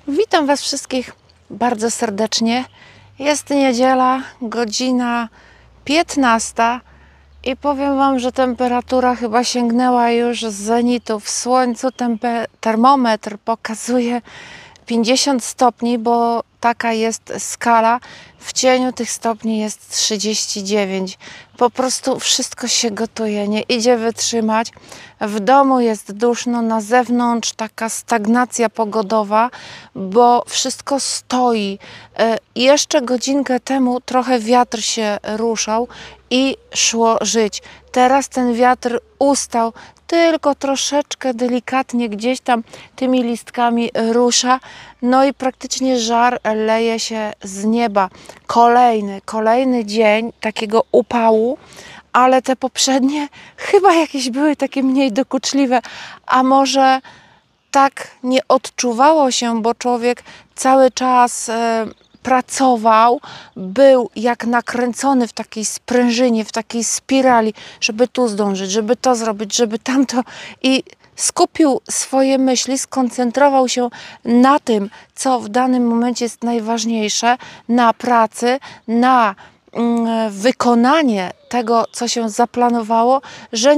Witam Was wszystkich bardzo serdecznie. Jest niedziela, godzina 15 i powiem Wam, że temperatura chyba sięgnęła już zenitu. W słońcu termometr pokazuje 50 stopni, bo taka jest skala. W cieniu tych stopni jest 39. Po prostu wszystko się gotuje, nie idzie wytrzymać. W domu jest duszno, na zewnątrz taka stagnacja pogodowa, bo wszystko stoi. Jeszcze godzinkę temu trochę wiatr się ruszał i szło żyć. Teraz ten wiatr ustał, tylko troszeczkę delikatnie gdzieś tam tymi listkami rusza, no i praktycznie żar leje się z nieba. Kolejny dzień takiego upału, ale te poprzednie chyba jakieś były takie mniej dokuczliwe, a może tak nie odczuwało się, bo człowiek cały czas pracował, był jak nakręcony w takiej sprężynie, w takiej spirali, żeby tu zdążyć, żeby to zrobić, żeby tamto, i skupił swoje myśli, skoncentrował się na tym, co w danym momencie jest najważniejsze, na pracy, na wykonanie tego, co się zaplanowało, że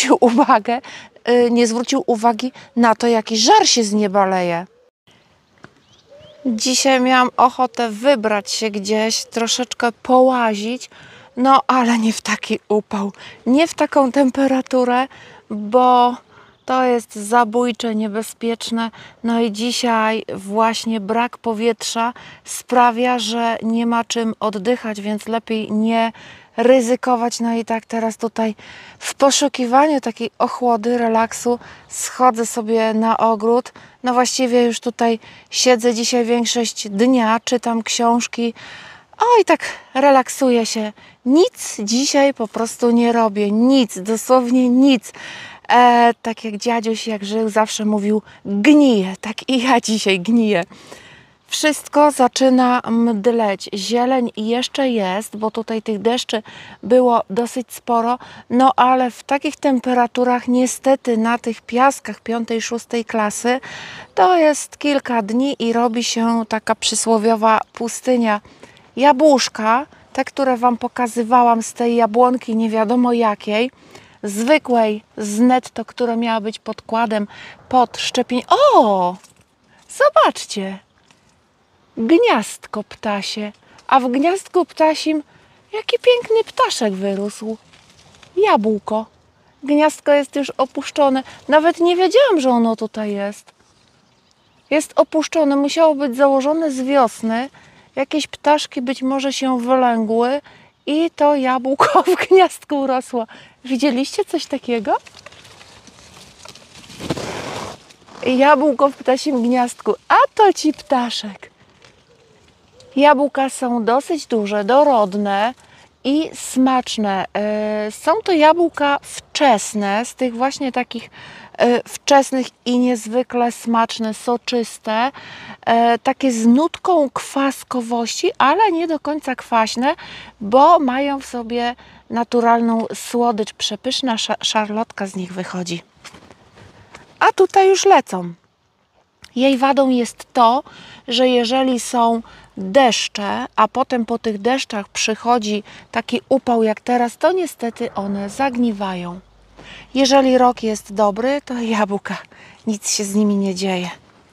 nie zwrócił uwagi na to, jaki żar się z nieba leje. Dzisiaj miałam ochotę wybrać się gdzieś, troszeczkę połazić, no ale nie w taki upał, nie w taką temperaturę, bo to jest zabójcze, niebezpieczne. No i dzisiaj właśnie brak powietrza sprawia, że nie ma czym oddychać, więc lepiej nie ryzykować. No i tak teraz tutaj w poszukiwaniu takiej ochłody, relaksu schodzę sobie na ogród. No właściwie już tutaj siedzę dzisiaj większość dnia, czytam książki. O, i tak relaksuję się. Nic dzisiaj po prostu nie robię. Nic, dosłownie nic. Tak jak dziaduś, jak żył, zawsze mówił: gniję. Tak i ja dzisiaj gniję. Wszystko zaczyna mdleć. Zieleń jeszcze jest, bo tutaj tych deszczy było dosyć sporo, no ale w takich temperaturach niestety na tych piaskach 5-6 klasy to jest kilka dni i robi się taka przysłowiowa pustynia. Jabłuszka, te, które Wam pokazywałam z tej jabłonki nie wiadomo jakiej, zwykłej z netto, która miała być podkładem pod szczepień. O! Zobaczcie! Gniazdko ptasie, a w gniazdku ptasim jaki piękny ptaszek wyrósł. Jabłko. Gniazdko jest już opuszczone. Nawet nie wiedziałam, że ono tutaj jest. Jest opuszczone, musiało być założone z wiosny. Jakieś ptaszki być może się wylęgły i to jabłko w gniazdku rosło. Widzieliście coś takiego? Jabłko w ptasim gniazdku, a to ci ptaszek. Jabłka są dosyć duże, dorodne i smaczne. Są to jabłka wczesne, z tych właśnie takich wczesnych i niezwykle smaczne, soczyste, takie z nutką kwaskowości, ale nie do końca kwaśne, bo mają w sobie naturalną słodycz. Przepyszna szarlotka z nich wychodzi. A tutaj już lecą. Jej wadą jest to, że jeżeli są deszcze, a potem po tych deszczach przychodzi taki upał jak teraz, to niestety one zagniwają. Jeżeli rok jest dobry, to jabłka, nic się z nimi nie dzieje.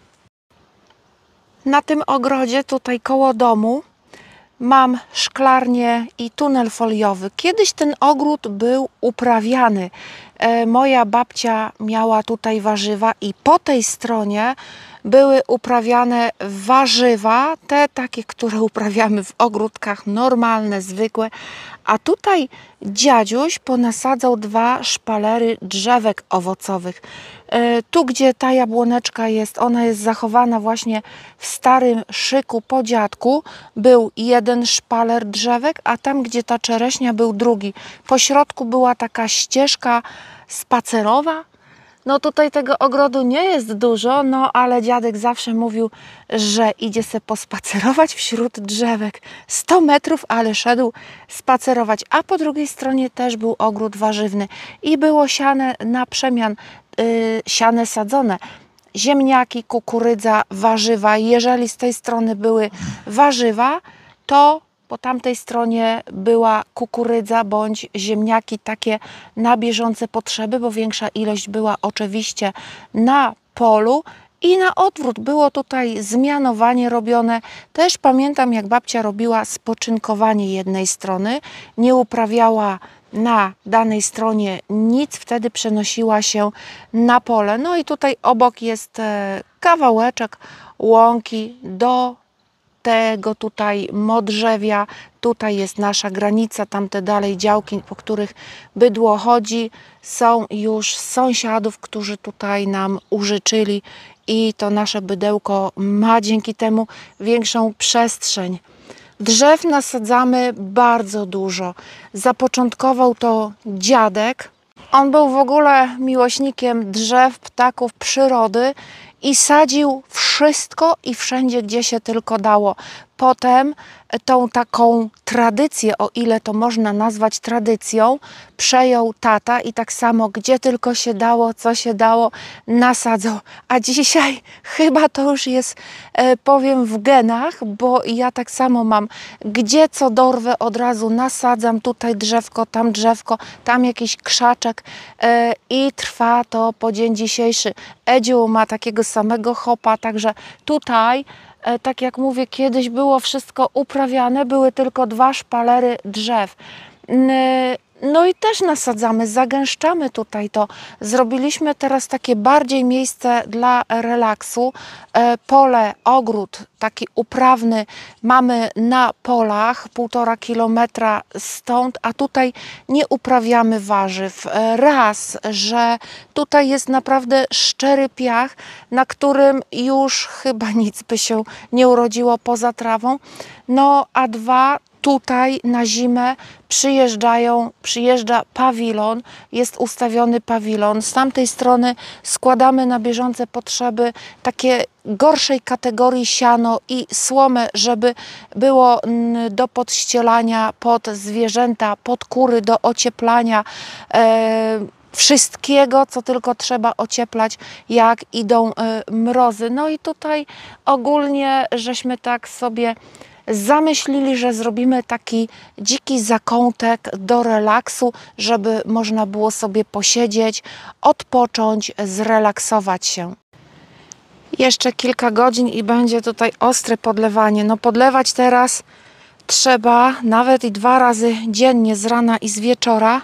Na tym ogrodzie, tutaj koło domu, mam szklarnię i tunel foliowy. Kiedyś ten ogród był uprawiany. Moja babcia miała tutaj warzywa i po tej stronie były uprawiane warzywa, te takie, które uprawiamy w ogródkach, normalne, zwykłe. A tutaj dziaduś ponasadzał 2 szpalery drzewek owocowych. Tu, gdzie ta jabłoneczka jest, ona jest zachowana właśnie w starym szyku po dziadku. Był 1 szpaler drzewek, a tam, gdzie ta czereśnia, był drugi. Po środku była taka ścieżka spacerowa. No tutaj tego ogrodu nie jest dużo, no ale dziadek zawsze mówił, że idzie se pospacerować wśród drzewek. 100 metrów, ale szedł spacerować. A po drugiej stronie też był ogród warzywny i było siane na przemian, siane sadzone. ziemniaki, kukurydza, warzywa. Jeżeli z tej strony były warzywa, to po tamtej stronie była kukurydza bądź ziemniaki takie na bieżące potrzeby, bo większa ilość była oczywiście na polu. I na odwrót było tutaj zmianowanie robione. Też pamiętam, jak babcia robiła spoczynkowanie jednej strony, nie uprawiała na danej stronie nic, wtedy przenosiła się na pole. No i tutaj obok jest kawałeczek łąki do tego tutaj modrzewia. Tutaj jest nasza granica, tamte dalej działki, po których bydło chodzi, są już sąsiadów, którzy tutaj nam użyczyli i to nasze bydełko ma dzięki temu większą przestrzeń. Drzew nasadzamy bardzo dużo. Zapoczątkował to dziadek. On był w ogóle miłośnikiem drzew, ptaków, przyrody i sadził wszystko i wszędzie, gdzie się tylko dało. Potem tą taką tradycję, o ile to można nazwać tradycją, przejął tata i tak samo, gdzie tylko się dało, co się dało, nasadzał. A dzisiaj chyba to już jest, powiem, w genach, bo ja tak samo mam. Gdzie co dorwę, od razu nasadzam. Tutaj drzewko, tam jakiś krzaczek i trwa to po dzień dzisiejszy. Edziu ma takiego samego chopa, także tutaj, tak jak mówię, kiedyś było wszystko uprawiane, były tylko 2 szpalery drzew. No i też nasadzamy, zagęszczamy tutaj to. Zrobiliśmy teraz takie bardziej miejsce dla relaksu. Pole, ogród taki uprawny mamy na polach, 1,5 kilometra stąd, a tutaj nie uprawiamy warzyw. Raz, że tutaj jest naprawdę szczery piach, na którym już chyba nic by się nie urodziło poza trawą. No a 2, tutaj na zimę przyjeżdża pawilon, jest ustawiony pawilon. Z tamtej strony składamy na bieżące potrzeby takie gorszej kategorii siano i słomę, żeby było do podścielania pod zwierzęta, pod kury, do ocieplania. Wszystkiego, co tylko trzeba ocieplać, jak idą mrozy. No i tutaj ogólnie żeśmy tak sobie zamyślili, że zrobimy taki dziki zakątek do relaksu, żeby można było sobie posiedzieć, odpocząć, zrelaksować się. Jeszcze kilka godzin i będzie tutaj ostre podlewanie. No podlewać teraz trzeba nawet i 2 razy dziennie, z rana i z wieczora.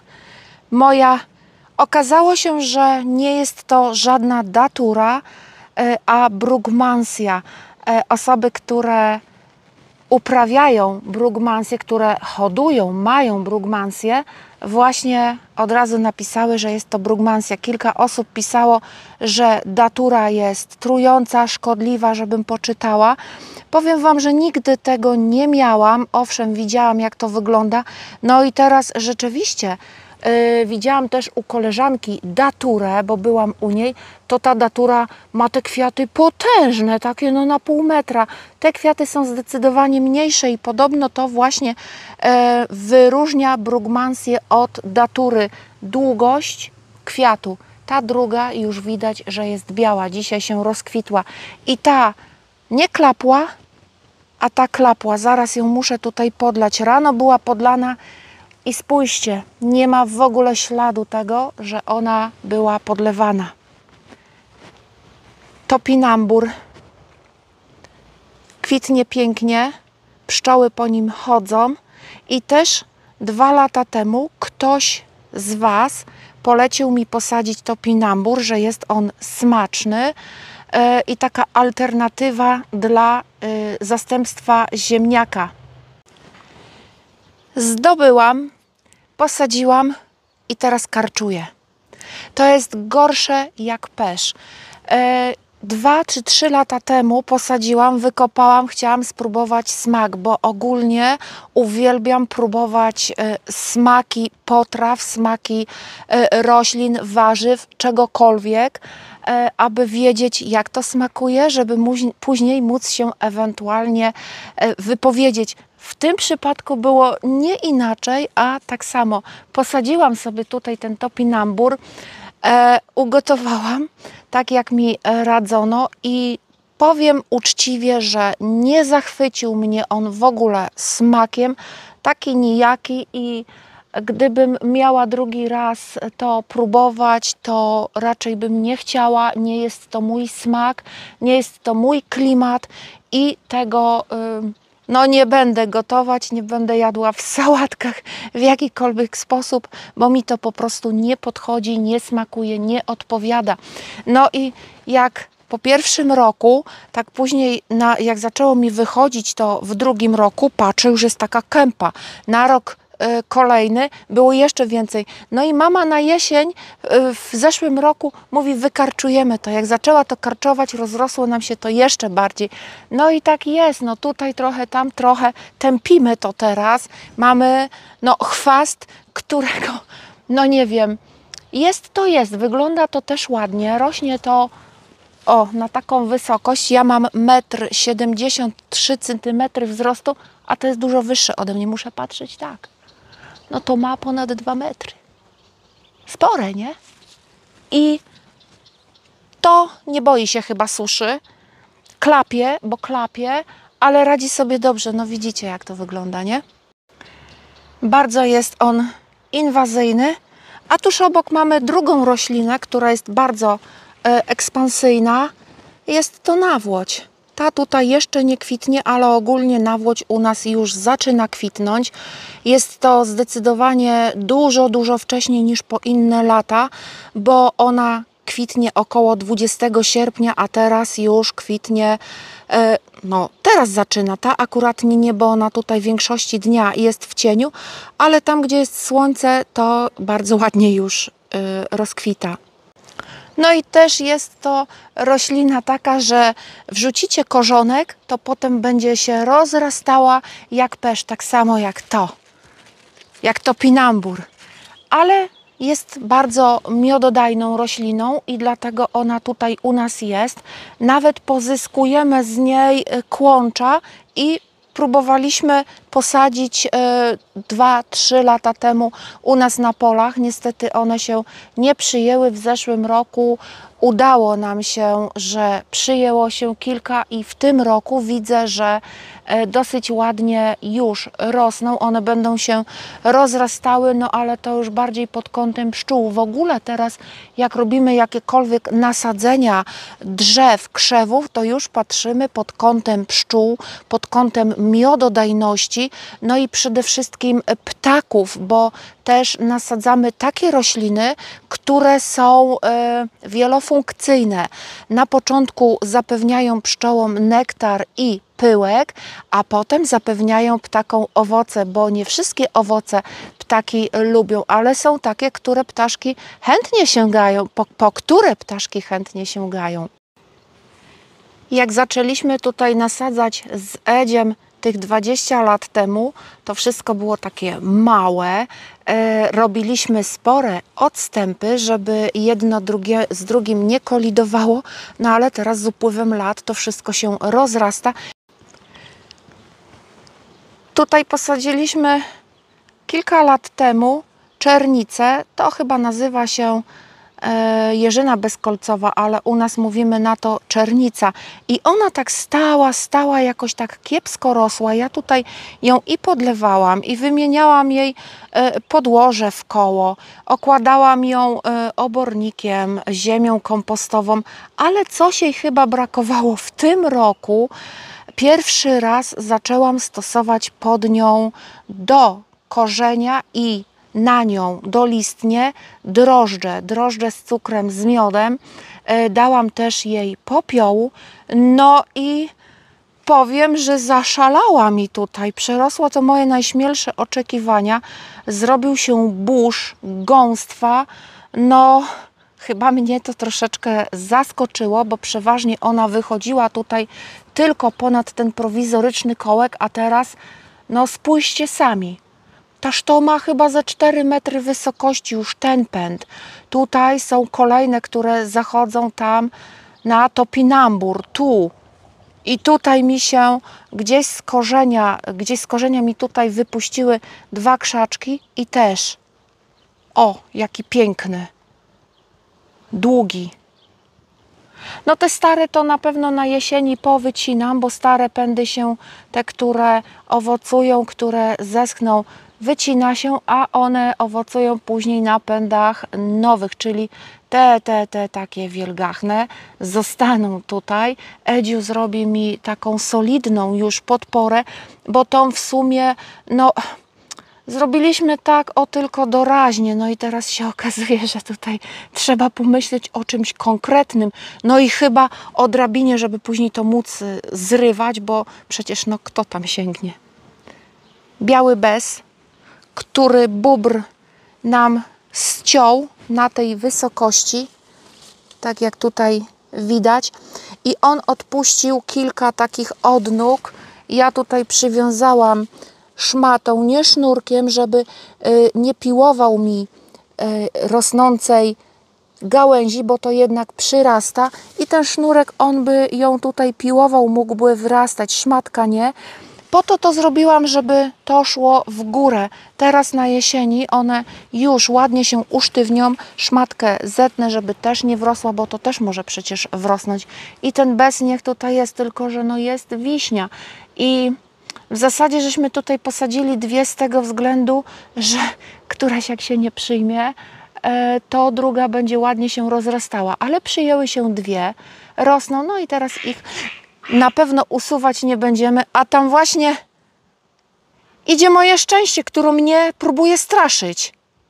Okazało się, że nie jest to żadna datura, a brugmansja. Osoby, które uprawiają brugmansję, które hodują, mają brugmansję, właśnie od razu napisały, że jest to brugmansja. Kilka osób pisało, że datura jest trująca, szkodliwa, żebym poczytała. Powiem Wam, że nigdy tego nie miałam. Owszem, widziałam, jak to wygląda. No i teraz rzeczywiście widziałam też u koleżanki daturę, bo byłam u niej, to ta datura ma te kwiaty potężne, takie no na 0,5 metra. Te kwiaty są zdecydowanie mniejsze i podobno to właśnie wyróżnia brugmansję od datury. Długość kwiatu. Ta druga już widać, że jest biała. Dzisiaj się rozkwitła. I ta nie klapła, a ta klapła. Zaraz ją muszę tutaj podlać. Rano była podlana. I spójrzcie, nie ma w ogóle śladu tego, że ona była podlewana. Topinambur kwitnie pięknie, pszczoły po nim chodzą i też 2 lata temu ktoś z Was polecił mi posadzić topinambur, że jest on smaczny i taka alternatywa dla zastępstwa ziemniaka. Zdobyłam, posadziłam i teraz karczuję. To jest gorsze jak pesz. 2 czy 3 lata temu posadziłam, wykopałam, chciałam spróbować smak, bo ogólnie uwielbiam próbować smaki potraw, smaki roślin, warzyw, czegokolwiek, aby wiedzieć, jak to smakuje, żeby później móc się ewentualnie wypowiedzieć. W tym przypadku było nie inaczej, a tak samo. Posadziłam sobie tutaj ten topinambur. ugotowałam tak, jak mi radzono i powiem uczciwie, że nie zachwycił mnie on w ogóle smakiem, taki nijaki, i gdybym miała drugi raz to próbować, to raczej bym nie chciała. Nie jest to mój smak, nie jest to mój klimat i tego no nie będę gotować, nie będę jadła w sałatkach w jakikolwiek sposób, bo mi to po prostu nie podchodzi, nie smakuje, nie odpowiada. No i jak po pierwszym roku, tak później jak zaczęło mi wychodzić, to w drugim roku patrzę, już jest taka kępa. Na rok kolejny było jeszcze więcej. No i mama na jesień w zeszłym roku mówi, wykarczujemy to. Jak zaczęła to karczować, rozrosło nam się to jeszcze bardziej. No i tak jest, no tutaj trochę, tam trochę, tępimy to teraz. Mamy no chwast, którego, no nie wiem, jest, wygląda to też ładnie, rośnie to na taką wysokość. Ja mam 1,73 m wzrostu, a to jest dużo wyższe ode mnie, muszę patrzeć tak. No to ma ponad 2 metry. Spore, nie? I to nie boi się chyba suszy. Klapie, bo klapie, ale radzi sobie dobrze. No widzicie, jak to wygląda, nie? Bardzo jest on inwazyjny. A tuż obok mamy drugą roślinę, która jest bardzo ekspansyjna. Jest to nawłoć. Ta tutaj jeszcze nie kwitnie, ale ogólnie nawłoć u nas już zaczyna kwitnąć. Jest to zdecydowanie dużo wcześniej niż po inne lata, bo ona kwitnie około 20 sierpnia, a teraz już kwitnie, no teraz zaczyna. Ta akuratnie nie, bo ona tutaj w większości dnia jest w cieniu, ale tam, gdzie jest słońce, to bardzo ładnie już rozkwita. No i też jest to roślina taka, że wrzucicie korzonek, to potem będzie się rozrastała jak pesz, tak samo jak to pinambur. Ale jest bardzo miododajną rośliną i dlatego ona tutaj u nas jest. Nawet pozyskujemy z niej kłącza i próbowaliśmy posadzić 2-3 lata temu u nas na polach. Niestety one się nie przyjęły. W zeszłym roku udało nam się, że przyjęło się kilka i w tym roku widzę, że dosyć ładnie już rosną. One będą się rozrastały, no ale to już bardziej pod kątem pszczół. W ogóle teraz jak robimy jakiekolwiek nasadzenia drzew, krzewów, to już patrzymy pod kątem pszczół, pod kątem miododajności, no i przede wszystkim ptaków, bo też nasadzamy takie rośliny, które są wielofunkcyjne. Na początku zapewniają pszczołom nektar i pyłek, a potem zapewniają ptakom owoce, bo nie wszystkie owoce ptaki lubią, ale są takie, które ptaszki chętnie sięgają, po które ptaszki chętnie sięgają. Jak zaczęliśmy tutaj nasadzać z Edziem tych 20 lat temu, to wszystko było takie małe. Robiliśmy spore odstępy, żeby jedno z drugim nie kolidowało, no ale teraz z upływem lat to wszystko się rozrasta. Tutaj posadziliśmy kilka lat temu czernicę, to chyba nazywa się jeżyna bezkolcowa, ale u nas mówimy na to czernica. I ona tak stała, jakoś tak kiepsko rosła. Ja tutaj ją i podlewałam, i wymieniałam jej podłoże w koło. Okładałam ją obornikiem, ziemią kompostową, ale coś jej chyba brakowało. W tym roku pierwszy raz zaczęłam stosować pod nią do korzenia i na nią dolistnie drożdże z cukrem, z miodem. Dałam też jej popiołu. No i powiem, że zaszalała mi tutaj. Przerosło to moje najśmielsze oczekiwania. Zrobił się burz, gąstwa. No chyba mnie to troszeczkę zaskoczyło, bo przeważnie ona wychodziła tutaj tylko ponad ten prowizoryczny kołek, a teraz no spójrzcie sami. Taż to ma chyba ze 4 metry wysokości już ten pęd. Tutaj są kolejne, które zachodzą tam na topinambur, tu. I tutaj mi się gdzieś z korzenia mi tutaj wypuściły 2 krzaczki i też. O, jaki piękny. długi. No te stare to na pewno na jesieni powycinam, bo stare pędy się, te, które owocują, które zeschną, wycina się, a one owocują później na pędach nowych, czyli te takie wielgachne zostaną tutaj. Edziu zrobi mi taką solidną już podporę, bo tą w sumie, no zrobiliśmy tak tylko doraźnie, no i teraz się okazuje, że tutaj trzeba pomyśleć o czymś konkretnym, no i chyba o drabinie, żeby później to móc zrywać, bo przecież no kto tam sięgnie. Biały bez, który bóbr nam ściął na tej wysokości, tak jak tutaj widać, i on odpuścił kilka takich odnóg. Ja tutaj przywiązałam szmatą, nie sznurkiem, żeby nie piłował mi rosnącej gałęzi, bo to jednak przyrasta i ten sznurek, on by ją tutaj piłował, mógłby wrastać, szmatka nie. Po to zrobiłam, żeby to szło w górę. Teraz na jesieni one już ładnie się usztywnią. Szmatkę zetnę, żeby też nie wrosła, bo to też może przecież wrosnąć. I ten bez niech tutaj jest, tylko że no jest wiśnia. I w zasadzie żeśmy tutaj posadzili dwie z tego względu, że któraś jak się nie przyjmie, to druga będzie ładnie się rozrastała. Ale przyjęły się dwie, rosną, no i teraz ich na pewno usuwać nie będziemy, a tam właśnie idzie moje szczęście, które mnie próbuje straszyć.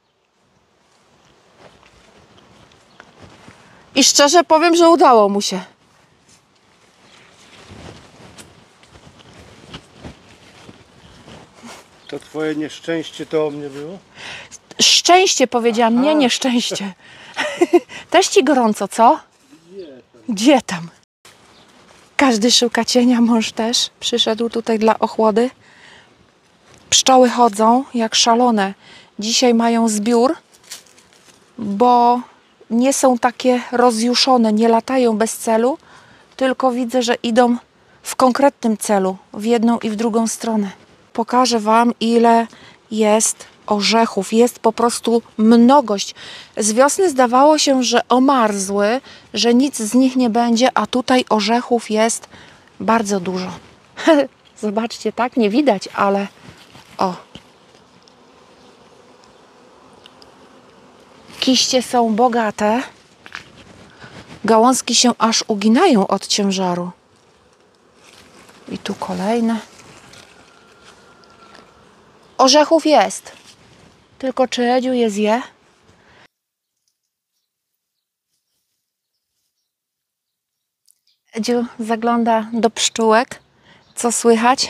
I szczerze powiem, że udało mu się. To twoje nieszczęście to o mnie było? Szczęście powiedziałam, nie nieszczęście. Też ci gorąco, co? Gdzie tam? Każdy szuka cienia, mąż też przyszedł tutaj dla ochłody. Pszczoły chodzą jak szalone. Dzisiaj mają zbiór, bo nie są takie rozjuszone, nie latają bez celu, tylko widzę, że idą w konkretnym celu, w jedną i w drugą stronę. Pokażę Wam, ile jest orzechów. Jest po prostu mnogość. Z wiosny zdawało się, że omarzły, że nic z nich nie będzie, a tutaj orzechów jest bardzo dużo. Zobaczcie, tak nie widać, ale o. Kiście są bogate. Gałązki się aż uginają od ciężaru. I tu kolejne. Orzechów jest. Tylko czy Edziu je zje? Edziu zagląda do pszczółek. Co słychać?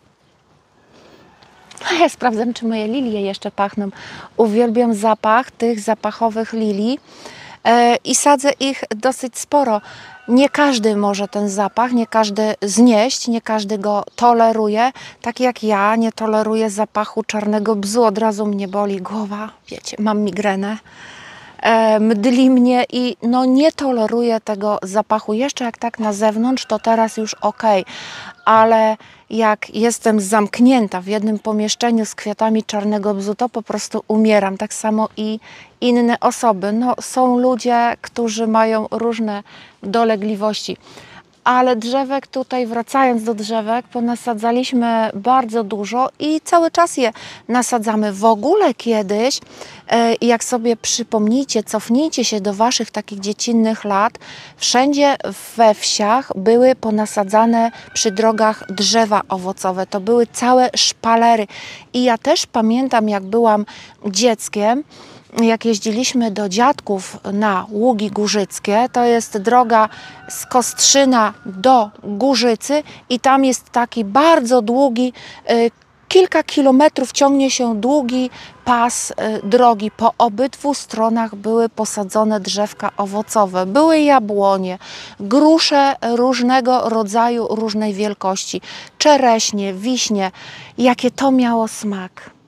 A ja sprawdzam, czy moje lilie jeszcze pachną. Uwielbiam zapach tych zapachowych lilii i sadzę ich dosyć sporo. Nie każdy może ten zapach, nie każdy znieść, nie każdy go toleruje. Tak jak ja nie toleruję zapachu czarnego bzu, od razu mnie boli głowa, wiecie, mam migrenę. Mdli mnie i no nie toleruję tego zapachu. Jeszcze jak tak na zewnątrz, to teraz już ok, ale jak jestem zamknięta w jednym pomieszczeniu z kwiatami czarnego bzu, to po prostu umieram. Tak samo i inne osoby. No, są ludzie, którzy mają różne dolegliwości. Ale drzewek tutaj, wracając do drzewek, ponasadzaliśmy bardzo dużo i cały czas je nasadzamy. W ogóle kiedyś, jak sobie przypomnijcie, cofnijcie się do Waszych takich dziecinnych lat, wszędzie we wsiach były ponasadzane przy drogach drzewa owocowe. To były całe szpalery. I ja też pamiętam, jak byłam dzieckiem, jak jeździliśmy do dziadków na Ługi Górzyckie, to jest droga z Kostrzyna do Górzycy i tam jest taki bardzo długi, kilka kilometrów ciągnie się długi pas drogi. Po obydwu stronach były posadzone drzewka owocowe. Były jabłonie, grusze różnego rodzaju, różnej wielkości, czereśnie, wiśnie. Jakie to miało smak.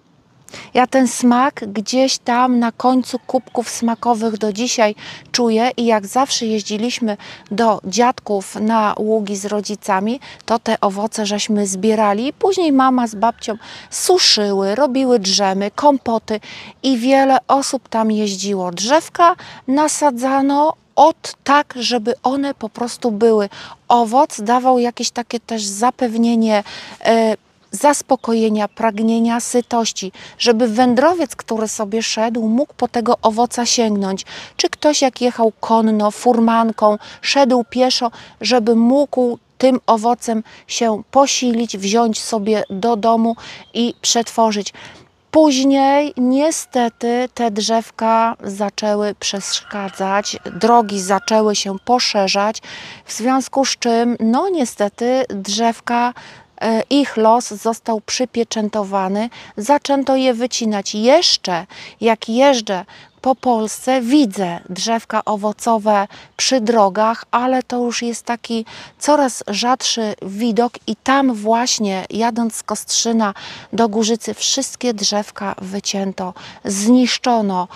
Ja ten smak gdzieś tam na końcu kubków smakowych do dzisiaj czuję i jak zawsze jeździliśmy do dziadków na ługi z rodzicami, to te owoce żeśmy zbierali. Później mama z babcią suszyły, robiły drzemy, kompoty i wiele osób tam jeździło. Drzewka nasadzano tak, żeby one po prostu były. Owoc dawał jakieś takie też zapewnienie zaspokojenia, pragnienia, sytości, żeby wędrowiec, który sobie szedł, mógł po tego owoca sięgnąć. Czy ktoś jak jechał konno, furmanką, szedł pieszo, żeby mógł tym owocem się posilić, wziąć sobie do domu i przetworzyć. Później niestety te drzewka zaczęły przeszkadzać, drogi zaczęły się poszerzać, w związku z czym no niestety drzewka, ich los został przypieczętowany, zaczęto je wycinać. Jeszcze jak jeżdżę po Polsce, widzę drzewka owocowe przy drogach, ale to już jest taki coraz rzadszy widok i tam właśnie jadąc z Kostrzyna do Górzycy wszystkie drzewka wycięto, zniszczono.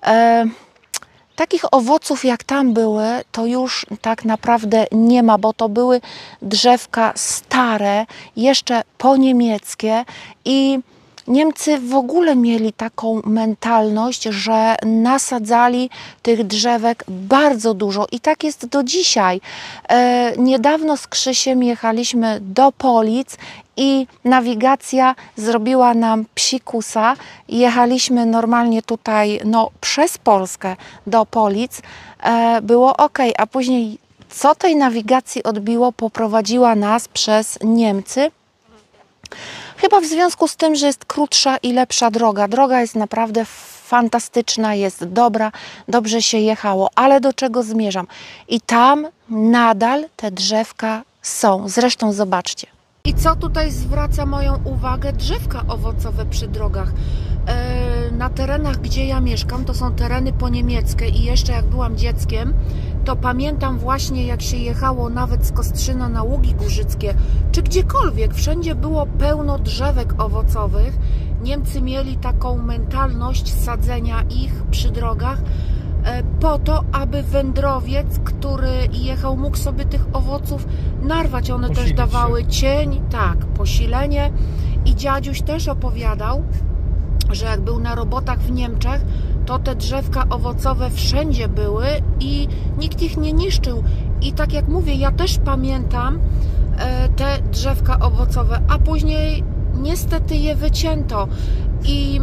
Takich owoców jak tam były, to już tak naprawdę nie ma, bo to były drzewka stare, jeszcze poniemieckie i Niemcy w ogóle mieli taką mentalność, że nasadzali tych drzewek bardzo dużo i tak jest do dzisiaj. Niedawno z Krzysiem jechaliśmy do Polic i nawigacja zrobiła nam psikusa. Jechaliśmy normalnie tutaj przez Polskę do Polic. Było ok, a później co tej nawigacji odbiło, poprowadziła nas przez Niemcy. Chyba w związku z tym, że jest krótsza i lepsza droga. Droga jest naprawdę fantastyczna, jest dobra, dobrze się jechało, ale do czego zmierzam? I tam nadal te drzewka są. Zresztą zobaczcie. I co tutaj zwraca moją uwagę? Drzewka owocowe przy drogach. Na terenach, gdzie ja mieszkam, to są tereny poniemieckie i jeszcze jak byłam dzieckiem, to pamiętam właśnie jak się jechało nawet z Kostrzyna na Ługi Górzyckie, czy gdziekolwiek, wszędzie było pełno drzewek owocowych. Niemcy mieli taką mentalność sadzenia ich przy drogach po to, aby wędrowiec, który jechał, mógł sobie tych owoców narwać. One też dawały cień, tak, posilenie. I dziadziuś też opowiadał, że jak był na robotach w Niemczech, to te drzewka owocowe wszędzie były i nikt ich nie niszczył. I tak jak mówię, ja też pamiętam te drzewka owocowe, a później niestety je wycięto. I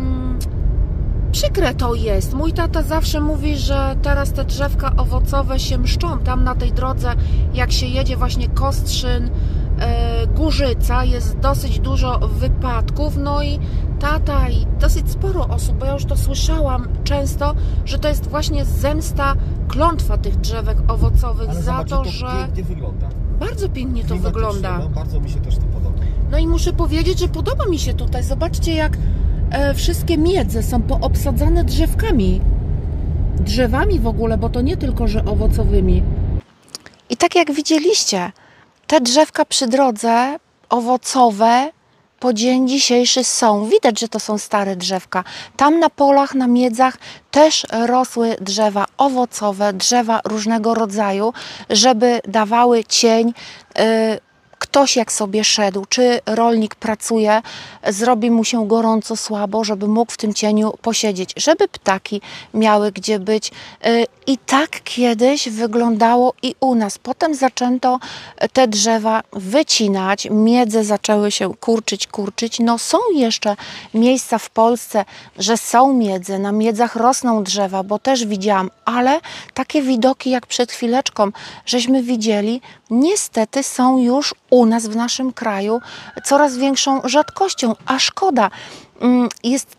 przykre to jest. Mój tata zawsze mówi, że teraz te drzewka owocowe się mszczą. Tam na tej drodze, jak się jedzie właśnie Kostrzyn, Górzyca, jest dosyć dużo wypadków, no i tata i dosyć sporo osób, bo ja już to słyszałam często, że to jest właśnie zemsta, klątwa tych drzewek owocowych. Ale za to, że pięknie wygląda. Bardzo pięknie to wygląda. No, bardzo mi się też to podoba. No i muszę powiedzieć, że podoba mi się tutaj. Zobaczcie, jak wszystkie miedze są poobsadzane drzewkami. Drzewami w ogóle, bo to nie tylko, że owocowymi. I tak jak widzieliście, te drzewka przy drodze owocowe po dzień dzisiejszy są. Widać, że to są stare drzewka. Tam na polach, na miedzach też rosły drzewa owocowe, drzewa różnego rodzaju, żeby dawały cień. Ktoś jak sobie szedł, czy rolnik pracuje, zrobi mu się gorąco, słabo, żeby mógł w tym cieniu posiedzieć, żeby ptaki miały gdzie być. I tak kiedyś wyglądało i u nas. Potem zaczęto te drzewa wycinać, miedze zaczęły się kurczyć. No są jeszcze miejsca w Polsce, że są miedze, na miedzach rosną drzewa, bo też widziałam, ale takie widoki jak przed chwileczką, żeśmy widzieli, niestety są już u nas w naszym kraju coraz większą rzadkością, a szkoda. Jest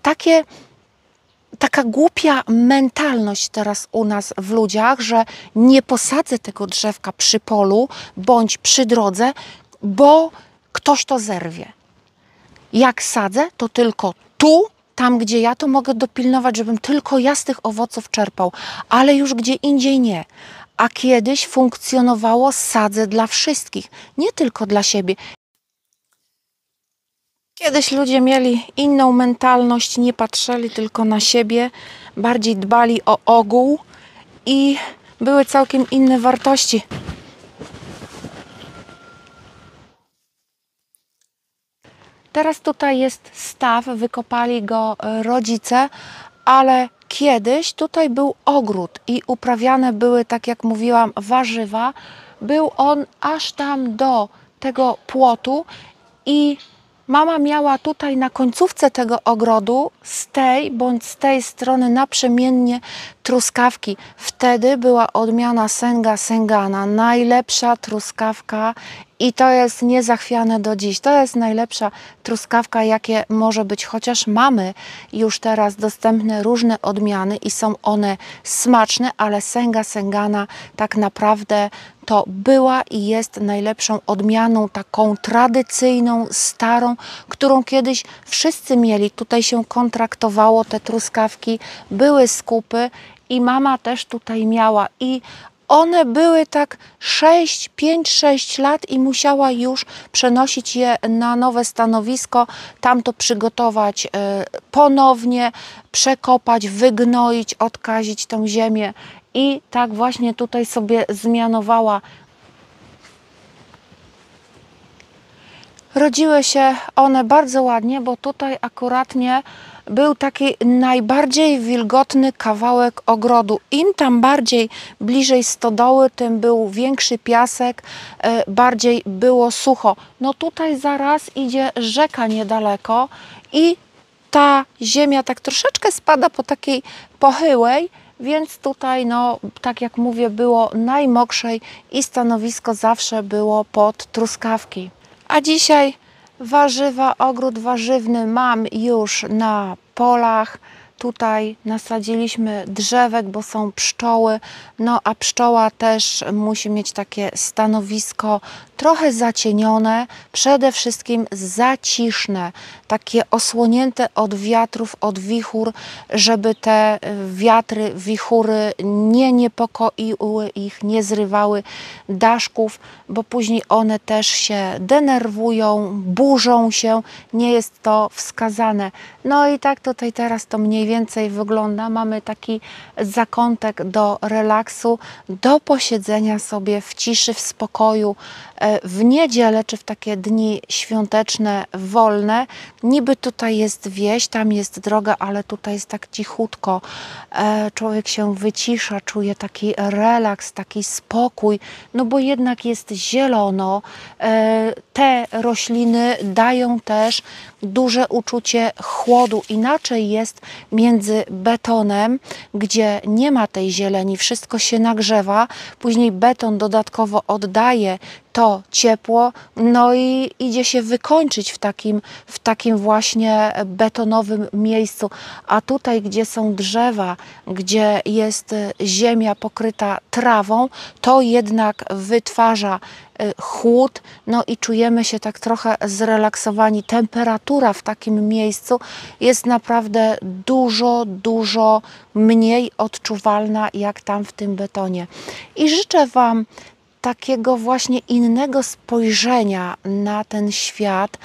taka głupia mentalność teraz u nas w ludziach, że nie posadzę tego drzewka przy polu bądź przy drodze, bo ktoś to zerwie. Jak sadzę, to tylko tu, tam gdzie ja to mogę dopilnować, żebym tylko ja z tych owoców czerpał, ale już gdzie indziej nie. A kiedyś funkcjonowało sadzę dla wszystkich, nie tylko dla siebie. Kiedyś ludzie mieli inną mentalność, nie patrzyli tylko na siebie, bardziej dbali o ogół i były całkiem inne wartości. Teraz tutaj jest staw, wykopali go rodzice, ale kiedyś tutaj był ogród i uprawiane były, tak jak mówiłam, warzywa. Był on aż tam do tego płotu i mama miała tutaj na końcówce tego ogrodu z tej bądź z tej strony naprzemiennie truskawki. Wtedy była odmiana Senga Sengana, najlepsza truskawka i to jest niezachwiane do dziś. To jest najlepsza truskawka, jakie może być, chociaż mamy już teraz dostępne różne odmiany i są one smaczne, ale Senga Sengana tak naprawdę to była i jest najlepszą odmianą, taką tradycyjną, starą, którą kiedyś wszyscy mieli. Tutaj się kontraktowało te truskawki, były skupy i mama też tutaj miała i one były tak 5-6 lat i musiała już przenosić je na nowe stanowisko, tam to przygotować ponownie, przekopać, wygnoić, odkazić tą ziemię. I tak właśnie tutaj sobie zmianowała. Rodziły się one bardzo ładnie, bo tutaj akuratnie był taki najbardziej wilgotny kawałek ogrodu. Im tam bardziej bliżej stodoły, tym był większy piasek, bardziej było sucho. No tutaj zaraz idzie rzeka niedaleko i ta ziemia tak troszeczkę spada po takiej pochyłej, więc tutaj, no, tak jak mówię, było najmokrzej i stanowisko zawsze było pod truskawki. A dzisiaj warzywa, ogród warzywny mam już na polach. Tutaj nasadziliśmy drzewek, bo są pszczoły, no a pszczoła też musi mieć takie stanowisko trochę zacienione, przede wszystkim zaciszne, takie osłonięte od wiatrów, od wichur, żeby te wiatry, wichury nie niepokoiły ich, nie zrywały daszków, bo później one też się denerwują, burzą się, nie jest to wskazane. No i tak tutaj teraz to mniej więcej wygląda. Mamy taki zakątek do relaksu, do posiedzenia sobie w ciszy, w spokoju, w niedzielę czy w takie dni świąteczne, wolne. Niby tutaj jest wieś, tam jest droga, ale tutaj jest tak cichutko. Człowiek się wycisza, czuje taki relaks, taki spokój, no bo jednak jest zielono. Te rośliny dają też duże uczucie chłodu. Inaczej jest między betonem, gdzie nie ma tej zieleni, wszystko się nagrzewa, później beton dodatkowo oddaje to ciepło, no i idzie się wykończyć w takim właśnie betonowym miejscu. A tutaj, gdzie są drzewa, gdzie jest ziemia pokryta trawą, to jednak wytwarza chłód, no i czujemy się tak trochę zrelaksowani. Temperatura w takim miejscu jest naprawdę dużo mniej odczuwalna jak tam w tym betonie. I życzę Wam takiego właśnie innego spojrzenia na ten świat,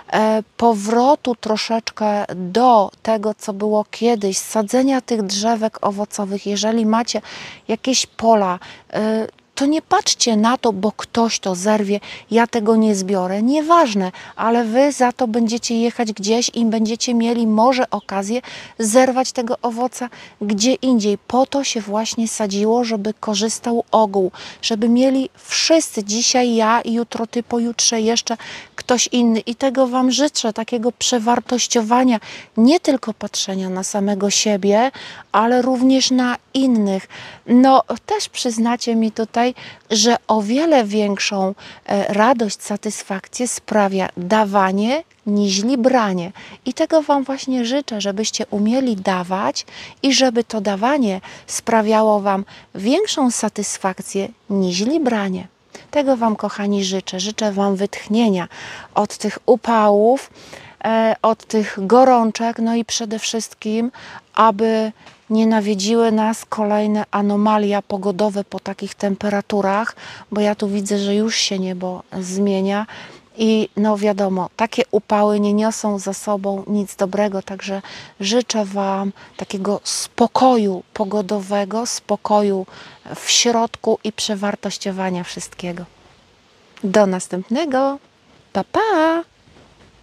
powrotu troszeczkę do tego, co było kiedyś, sadzenia tych drzewek owocowych. Jeżeli macie jakieś pola, to nie patrzcie na to, bo ktoś to zerwie, ja tego nie zbiorę. Nieważne, ale wy za to będziecie jechać gdzieś i będziecie mieli może okazję zerwać tego owoca gdzie indziej. Po to się właśnie sadziło, żeby korzystał ogół, żeby mieli wszyscy, dzisiaj ja, jutro ty, pojutrze jeszcze ktoś inny. I tego Wam życzę, takiego przewartościowania, nie tylko patrzenia na samego siebie, ale również na innych. No też przyznacie mi tutaj, że o wiele większą radość, satysfakcję sprawia dawanie niźli branie. I tego Wam właśnie życzę, żebyście umieli dawać i żeby to dawanie sprawiało Wam większą satysfakcję niźli branie. Tego Wam, kochani, życzę. Życzę Wam wytchnienia od tych upałów, od tych gorączek, no i przede wszystkim, aby nie nawiedziły nas kolejne anomalia pogodowe po takich temperaturach, bo ja tu widzę, że już się niebo zmienia I no wiadomo, takie upały nie niosą za sobą nic dobrego, także życzę Wam takiego spokoju pogodowego, spokoju w środku i przewartościowania wszystkiego. Do następnego. Pa, pa!